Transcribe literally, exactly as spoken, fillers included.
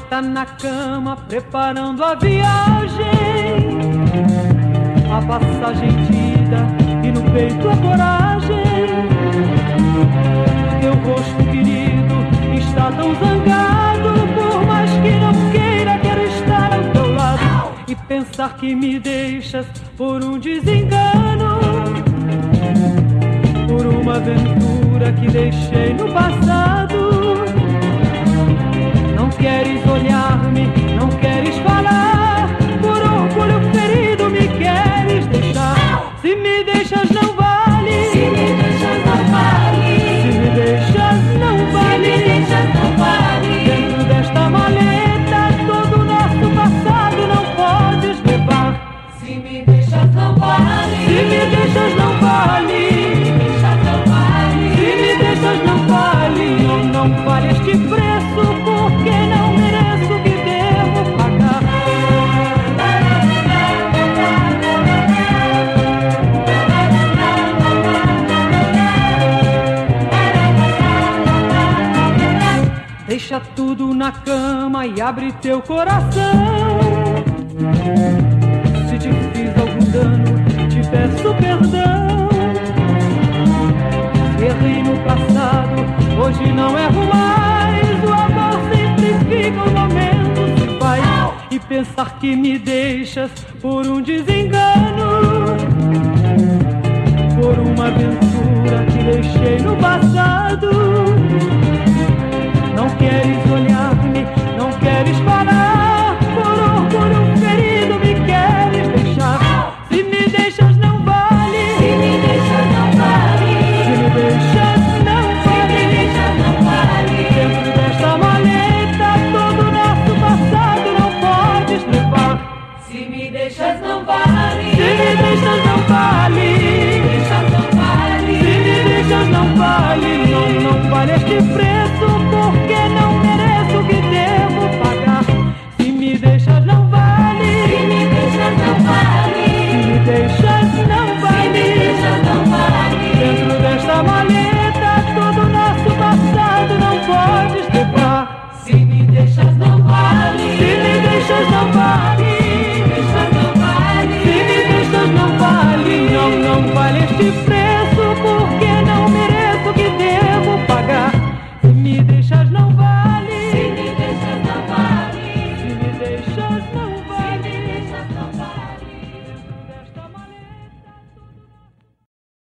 Tá na cama preparando a viagem, a passagem tida e no peito a coragem. Teu rosto querido está tão zangado, por mais que não queira, quero estar ao teu lado e pensar que me deixas por um desengano, por uma aventura que deixei no passado. Não queres olhar-me, não queres falar, por orgulho ferido me queres deixar. Se me deixas não vale, se me deixas não vale, se me deixas não vale, se me deixas não vale. Dentro desta maleta todo o nosso passado não podes levar. Se me deixas não vale, se me deixas não vale, se me deixas não vale, se me deixas não vale. Não, não vale este preço, porque não mereço o que devo pagar. Deixa tudo na cama e abre teu coração. Se te fiz algum dano, te peço perdão. Errei no passado, hoje não erro mais. O amor sempre fica, o momento se vai. E pensar que me deixas por um desengano, por uma aventura que deixei no passado.